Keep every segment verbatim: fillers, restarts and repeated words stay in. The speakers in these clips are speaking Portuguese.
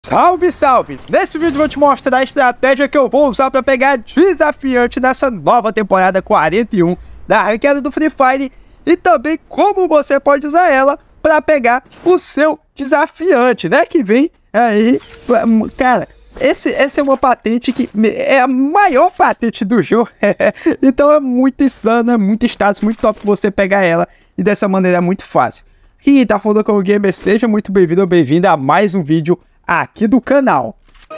Salve, salve! Nesse vídeo eu vou te mostrar a estratégia que eu vou usar para pegar desafiante nessa nova temporada quarenta e um da ranqueada do Free Fire e também como você pode usar ela para pegar o seu desafiante, né? Que vem aí, cara, esse, essa é uma patente que é a maior patente do jogo, então é muito insano, é muito status, muito top você pegar ela e dessa maneira é muito fácil. E tá falando com o Gamer, seja muito bem-vindo ou bem-vinda a mais um vídeo aqui do canal.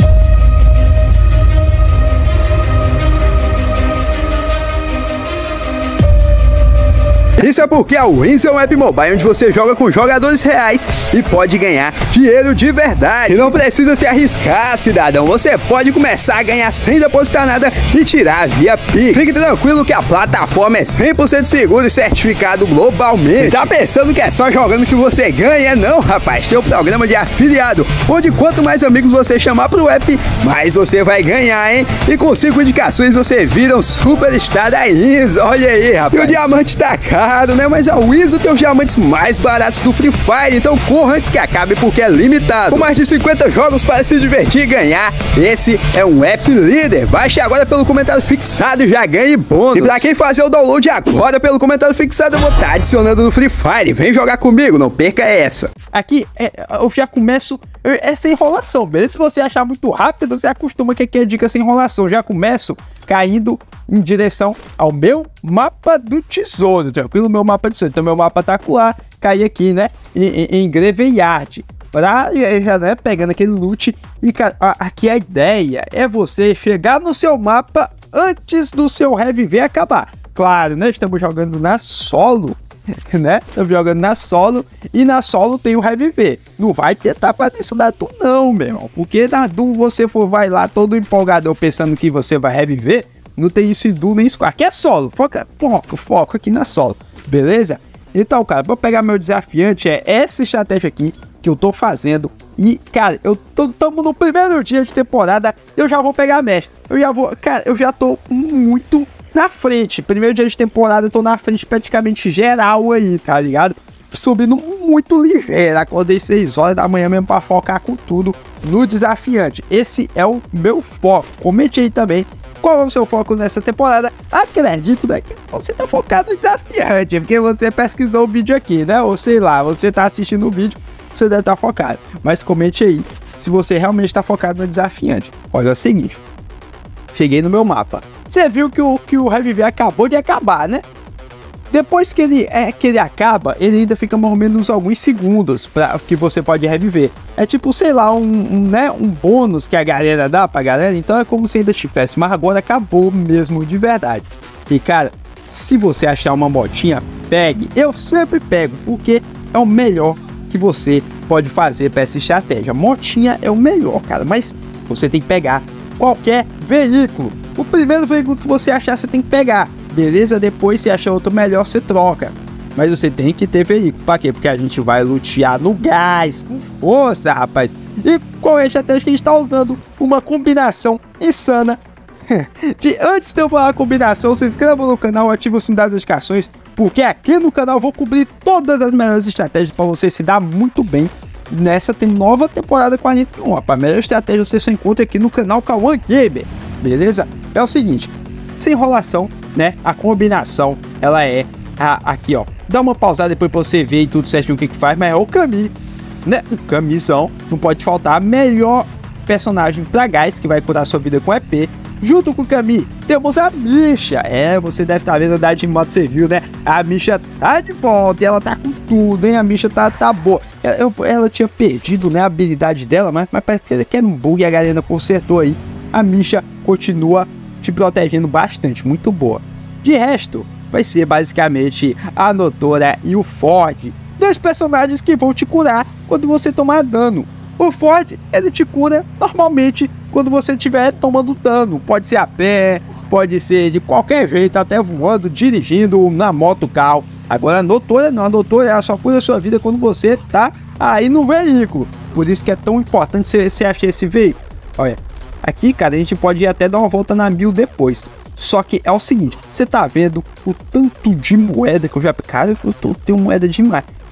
Isso é porque a Wins é um app mobile onde você joga com jogadores reais e pode ganhar dinheiro de verdade. E não precisa se arriscar, cidadão. Você pode começar a ganhar sem depositar nada e tirar via Pix. Fique tranquilo que a plataforma é cem por cento segura e certificado globalmente. Tá pensando que é só jogando que você ganha? Não, rapaz. Tem um programa de afiliado, onde quanto mais amigos você chamar pro app, mais você vai ganhar, hein? E com cinco indicações você vira um superstar da Wins. Olha aí, rapaz. E o diamante tá caro, né? Mas a Wins tem os diamantes mais baratos do Free Fire, então corra antes que acabe porque é limitado. Com mais de cinquenta jogos para se divertir e ganhar, esse é um app líder. Baixe agora pelo comentário fixado e já ganhe bônus. E pra quem fazer o download agora pelo comentário fixado, eu vou estar adicionando no Free Fire. Vem jogar comigo, não perca essa. Aqui é, eu já começo essa enrolação, beleza? Se você achar muito rápido, você acostuma que aqui é dica sem enrolação. Já começo caindo em direção ao meu mapa do tesouro, tranquilo? Meu mapa do tesouro. Então meu mapa tá lá, cair aqui, né, em, em, em Graveyard, pra já, né, pegando aquele loot. E cara, aqui a ideia é você chegar no seu mapa antes do seu reviver acabar. Claro, né, estamos jogando na solo, né, estamos jogando na solo, e na solo tem o reviver. Não vai tentar fazer isso na Dum não, meu irmão, porque na Dum você for, vai lá todo empolgador pensando que você vai reviver. Não tem isso em Dum nem Squad. Aqui é solo. Foca, foco, foco aqui na solo. Beleza? Então, cara, pra pegar meu desafiante é essa estratégia aqui que eu tô fazendo. E, cara, eu tô tamo no primeiro dia de temporada. Eu já vou pegar mestre. Eu já vou, cara, eu já tô muito na frente. Primeiro dia de temporada, eu tô na frente praticamente geral aí, tá ligado? Subindo muito ligeiro. Acordei seis horas da manhã mesmo pra focar com tudo no desafiante. Esse é o meu foco. Comente aí também qual é o seu foco nessa temporada. Acredito, né, que você tá focado no desafiante, porque você pesquisou o vídeo aqui, né? Ou sei lá, você tá assistindo o vídeo, você deve estar focado. Mas comente aí se você realmente está focado no desafiante. Olha, é o seguinte, cheguei no meu mapa. Você viu que o, que o reviver acabou de acabar, né? Depois que ele, é, que ele acaba, ele ainda fica mais ou menos alguns segundos para que você pode reviver. É tipo, sei lá, um, um, né, um bônus que a galera dá pra galera. Então é como se ainda tivesse, mas agora acabou mesmo de verdade. E cara, se você achar uma motinha, pegue. Eu sempre pego, porque é o melhor que você pode fazer para essa estratégia. Motinha é o melhor, cara, mas você tem que pegar qualquer veículo. O primeiro veículo que você achar, você tem que pegar. Beleza? Depois se achar outro melhor, você troca. Mas você tem que ter veículo. Pra quê? Porque a gente vai lutear no gás, com força, rapaz. E qual é a estratégia que a gente tá usando? Uma combinação insana. De, antes de eu falar a combinação, se inscreva no canal, ative o sininho das notificações, porque aqui no canal eu vou cobrir todas as melhores estratégias para você se dar muito bem nessa tem nova temporada quarenta e um. A melhor estratégia você só encontra aqui no canal Cauã Gamer. Beleza? É o seguinte, sem enrolação, né? A combinação, ela é a, aqui, ó. Dá uma pausada depois pra você ver e tudo certinho o que que faz, mas é o Camille, né? O Camizão, não pode faltar. Melhor personagem pra gás, que vai curar sua vida com E P. Junto com o Camille, temos a Misha. É, você deve estar vendo andar de moto, você viu, né? A Misha tá de volta e ela tá com tudo, hein? A Misha tá, tá boa. Ela, ela tinha perdido, né, a habilidade dela, mas, mas parece que era um bug e a galera consertou aí. A Misha continua te protegendo bastante, muito boa. De resto, vai ser basicamente a Notora e o Ford, dois personagens que vão te curar quando você tomar dano. O Ford, ele te cura normalmente quando você estiver tomando dano, pode ser a pé, pode ser de qualquer jeito, até voando, dirigindo, na moto, carro. Agora a Notora não, a Notora ela só cura a sua vida quando você tá aí no veículo, por isso que é tão importante você, você achar esse veículo. Olha, aqui, cara, a gente pode ir até dar uma volta na mil depois. Só que é o seguinte, você tá vendo o tanto de moeda que eu já... Cara, eu tô, tenho moeda demais.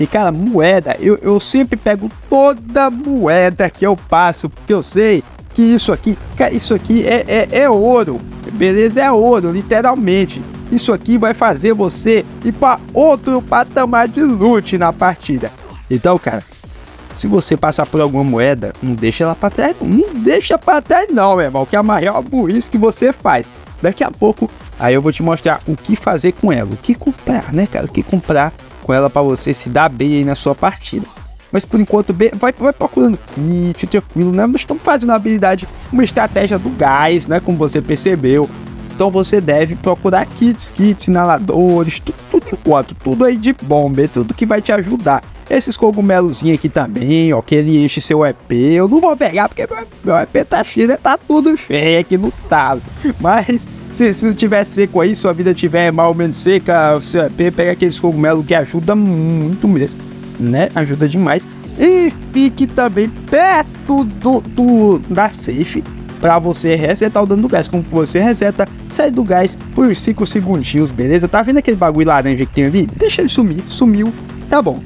E cara, moeda, eu, eu sempre pego toda moeda que eu passo, porque eu sei que isso aqui, cara, isso aqui é, é, é ouro, beleza? É ouro, literalmente. Isso aqui vai fazer você ir para outro patamar de loot na partida. Então, cara, se você passar por alguma moeda, não deixa ela para trás, não deixa para trás não, meu irmão, que é a maior burrice que você faz. Daqui a pouco, aí eu vou te mostrar o que fazer com ela, o que comprar, né, cara, o que comprar com ela para você se dar bem aí na sua partida. Mas por enquanto, vai, vai procurando kit, tranquilo, né? Nós estamos fazendo uma habilidade, uma estratégia do gás, né? Como você percebeu. Então você deve procurar kits, kits, inaladores, tudo, tudo enquanto, tudo aí de bomba, tudo que vai te ajudar. Esses cogumelozinhos aqui também, ó, que ele enche seu E P. Eu não vou pegar porque meu E P tá cheio, tá tudo feio aqui no talo. Mas se, se não tiver seco aí, sua vida tiver mal ou menos seca, o seu E P, pega aqueles cogumelos que ajuda muito mesmo, né? Ajuda demais. E fique também perto do, do da safe para você resetar o dano do gás. Como você reseta, sai do gás por uns cinco segundinhos, beleza? Tá vendo aquele bagulho laranja que tem ali? Deixa ele sumir, sumiu, tá bom.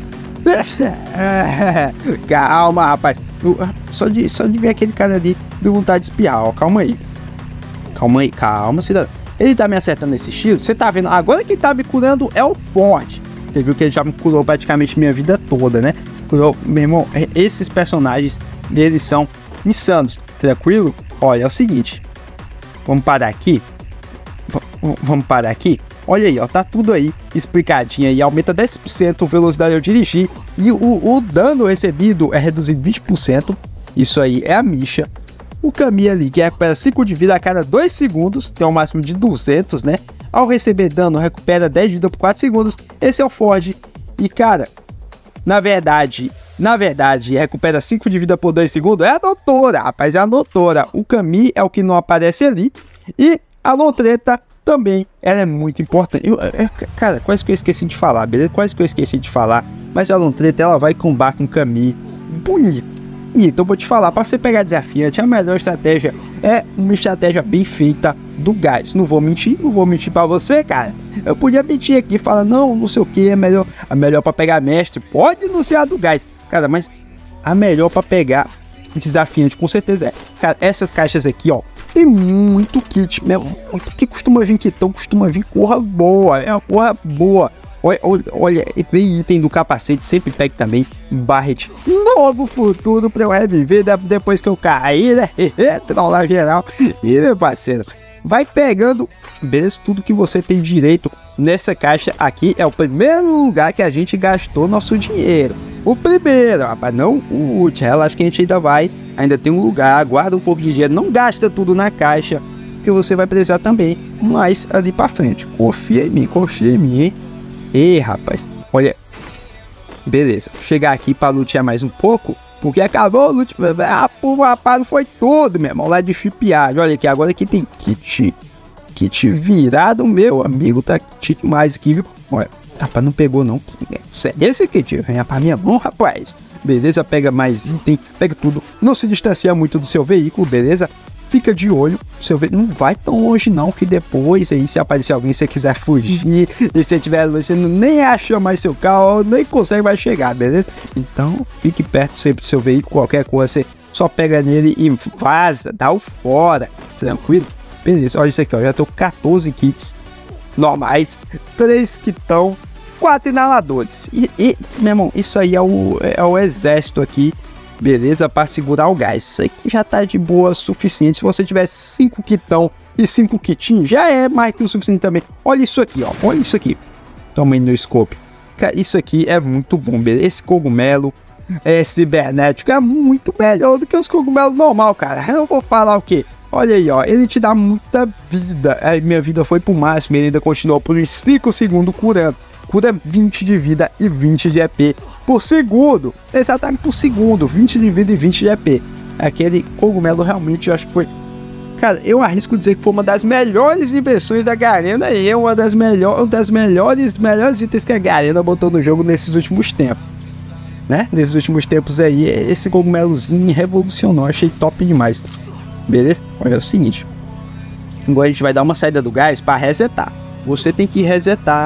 Calma, rapaz. Só de, só de ver aquele cara ali, deu vontade de espiar, ó. Calma aí. Calma aí, calma, cidadão. Ele tá me acertando nesse estilo, você tá vendo? Agora quem tá me curando é o Ford. Você viu que ele já me curou praticamente minha vida toda, né? Curou, meu irmão, esses personagens, eles são insanos, tranquilo? Olha, é o seguinte. Vamos parar aqui. V vamos parar aqui. Olha aí, ó, tá tudo aí explicadinho aí. Aumenta dez por cento a velocidade ao dirigir. E o, o dano recebido é reduzido vinte por cento. Isso aí é a Misha. O Kami ali, que recupera cinco de vida a cada dois segundos. Tem um máximo de duzentos, né? Ao receber dano, recupera dez de vida por quatro segundos. Esse é o Ford. E, cara, na verdade, na verdade, recupera cinco de vida por dois segundos. É a doutora, rapaz, é a doutora. O Kami é o que não aparece ali. E a Lontreta também, ela é muito importante. Eu, eu, cara, quase que eu esqueci de falar, beleza? Quase que eu esqueci de falar. Mas a Lontreta, ela vai combar com o Kami bonito. Então, eu vou te falar, para você pegar desafiante, a melhor estratégia é uma estratégia bem feita do gás. Não vou mentir, não vou mentir para você, cara. Eu podia mentir aqui, falar, não, não sei o que, é melhor, a melhor para pegar mestre. Pode não ser a do gás, cara, mas a melhor para pegar desafiante, com certeza é. Cara, essas caixas aqui, ó, tem muito kit, mesmo, muito que costuma vir kitão, costuma vir corra boa, é uma corra boa. Olha, olha, olha, vem item do capacete, sempre pega também Barret. Novo futuro pra eu reviver depois que eu caí, né? Trollar geral. E meu parceiro, vai pegando, beleza, tudo que você tem direito nessa caixa aqui. É o primeiro lugar que a gente gastou nosso dinheiro. O primeiro, rapaz, não o último. Relaxa que a gente ainda vai, ainda tem um lugar, guarda um pouco de dinheiro, não gasta tudo na caixa, que você vai precisar também mais ali pra frente. Confia em mim, confia em mim, hein? Ei, rapaz, olha, beleza, chegar aqui para lutear mais um pouco, porque acabou o loot, ah, pô, rapaz, não foi todo, meu irmão, lá de chipiagem. Olha aqui, agora aqui tem kit, kit virado, meu amigo, tá kit mais aqui, viu? Olha, rapaz, não pegou não, esse kit, venha pra minha mão, rapaz, beleza, pega mais item, pega tudo, não se distancia muito do seu veículo, beleza? Fica de olho, seu veículo não vai tão longe não, que depois aí se aparecer alguém, se você quiser fugir, e se tiver longe, você nem acha mais seu carro, nem consegue mais chegar, beleza? Então, fique perto sempre do seu veículo, qualquer coisa, você só pega nele e vaza, dá o fora, tranquilo? Beleza, olha isso aqui, ó, já tô com quatorze kits normais, três kitão, quatro inaladores, e, e meu irmão, isso aí é o, é o exército aqui, beleza, para segurar o gás. Isso aqui já tá de boa, suficiente. Se você tiver cinco kitão e cinco kitinhos, já é mais que o suficiente também. Olha isso aqui, ó, olha isso aqui, toma aí no scope. Cara, isso aqui é muito bom, beleza? Esse cogumelo é cibernético, é muito melhor do que os cogumelos normal, cara. Eu vou falar o quê? Olha aí, ó, ele te dá muita vida. Aí minha vida foi pro máximo, ele ainda continuou por uns cinco segundos curando. Cura vinte de vida e vinte de E P por segundo. Exatamente por segundo. vinte de vida e vinte de E P. Aquele cogumelo realmente, eu acho que foi... Cara, eu arrisco dizer que foi uma das melhores invenções da Garena. E é uma das, melhor, uma das melhores, melhores itens que a Garena botou no jogo nesses últimos tempos. Né? Nesses últimos tempos aí, esse cogumelozinho revolucionou. Achei top demais. Beleza? Olha, é o seguinte. Agora a gente vai dar uma saída do gás para resetar. Você tem que resetar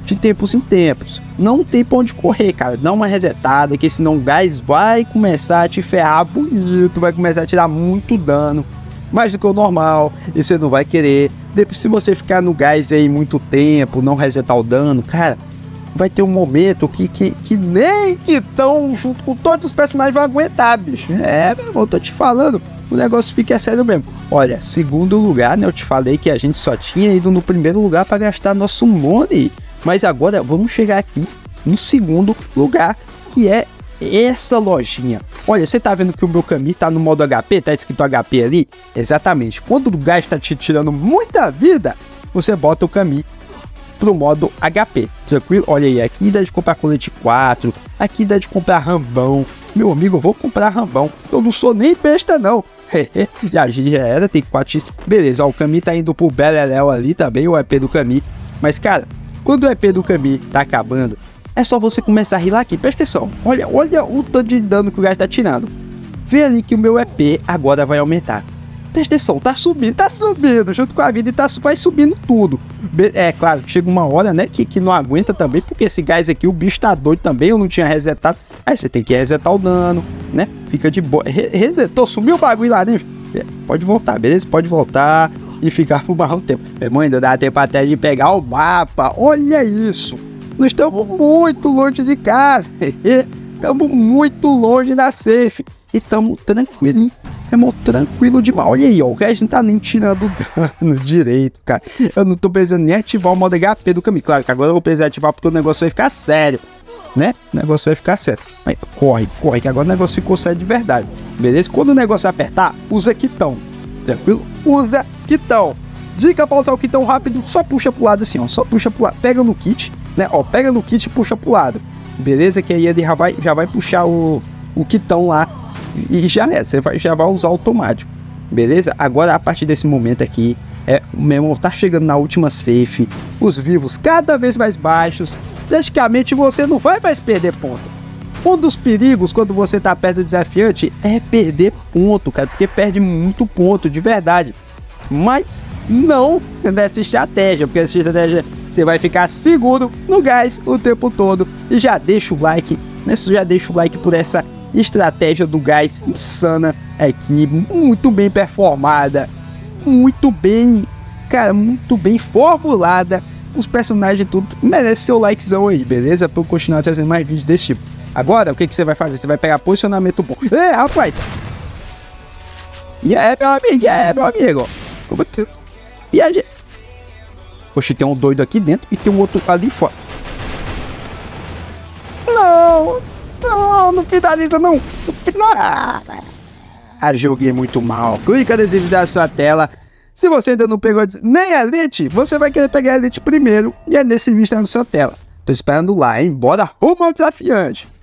de tempos em tempos. Não tem pra onde correr, cara. Dá uma resetada, que senão o gás vai começar a te ferrar bonito, vai começar a tirar muito dano, mais do que o normal, e você não vai querer. Depois, se você ficar no gás aí muito tempo, não resetar o dano, cara, vai ter um momento que, que, que nem que tão junto com todos os personagens vão aguentar, bicho. É, meu irmão, tô te falando, o negócio fica sério mesmo. Olha, segundo lugar, né, eu te falei que a gente só tinha ido no primeiro lugar para gastar nosso money. Mas agora vamos chegar aqui no segundo lugar, que é essa lojinha. Olha, você tá vendo que o meu Kami tá no modo H P, tá escrito H P ali? Exatamente. Quando o gás tá te tirando muita vida, você bota o Kami pro modo H P, tranquilo? Olha aí, aqui dá de comprar colete quatro, aqui dá de comprar rambão. Meu amigo, eu vou comprar rambão, eu não sou nem besta não. já, já era, tem quatro x. Beleza, ó, o Kami tá indo pro Beleléu ali também, o E P do Kami. Mas cara, quando o E P do Kami tá acabando, é só você começar a rilar aqui. Presta atenção, olha, olha o tanto de dano que o gás tá tirando. Vê ali que o meu E P agora vai aumentar. Presta atenção, tá subindo, tá subindo, junto com a vida e tá, vai subindo tudo. É claro, chega uma hora, né, que, que não aguenta também, porque esse gás aqui, o bicho tá doido também, eu não tinha resetado. Aí você tem que resetar o dano, né, fica de boa. Re resetou, sumiu o bagulho lá dentro. É, pode voltar, beleza? Pode voltar e ficar por mais um tempo. Meu irmão, ainda dá tempo até de pegar o mapa, olha isso. Nós estamos muito longe de casa, estamos muito longe da safe. E estamos tranquilo, hein? Irmão, tranquilo demais. Olha aí, ó, o gás não tá nem tirando dano direito, cara. Eu não tô precisando nem ativar o modo H P do Kami. Claro que agora eu vou precisar ativar porque o negócio vai ficar sério, né? O negócio vai ficar sério. Aí, corre, corre, que agora o negócio ficou sério de verdade. Beleza? Quando o negócio apertar, usa quitão. Tranquilo? Usa quitão. Dica pra usar o quitão rápido, só puxa pro lado assim, ó. Só puxa pro lado. Pega no kit, né? Ó, pega no kit e puxa pro lado. Beleza? Que aí ele já vai, já vai puxar o, o quitão lá. E já é, você vai, já vai usar automático. Beleza? Agora, a partir desse momento aqui, é, o meu irmão tá chegando na última safe. Os vivos cada vez mais baixos. Praticamente você não vai mais perder ponto. Um dos perigos quando você tá perto do desafiante é perder ponto, cara. Porque perde muito ponto, de verdade. Mas não nessa estratégia. Porque essa estratégia você vai ficar seguro no gás o tempo todo. E já deixa o like, né? Já deixa o like por essa estratégia do gás insana aqui, muito bem performada, muito bem, cara, muito bem formulada. Os personagens e tudo merece seu likezão aí, beleza? Pra eu continuar trazendo mais vídeos desse tipo. Agora, o que, que você vai fazer? Você vai pegar posicionamento bom. É, rapaz! E é, meu amigo, e é, meu amigo. Como é que... E a gente... Poxa, tem um doido aqui dentro e tem um outro ali fora. Não! Não, não finaliza não. Ah, joguei muito mal. Clica nesse vídeo da sua tela. Se você ainda não pegou nem a Elite, você vai querer pegar a Elite primeiro. E é nesse vídeo que tá na sua tela. Tô esperando lá, hein? Bora rumo ao desafiante.